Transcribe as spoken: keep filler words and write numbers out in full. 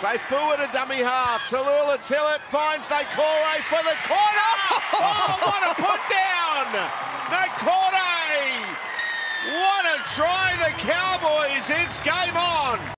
They forward a dummy half. Tallulah Tillett finds Naikore for the corner. Oh, what a put down! Naikore! What a try, the Cowboys. It's game on.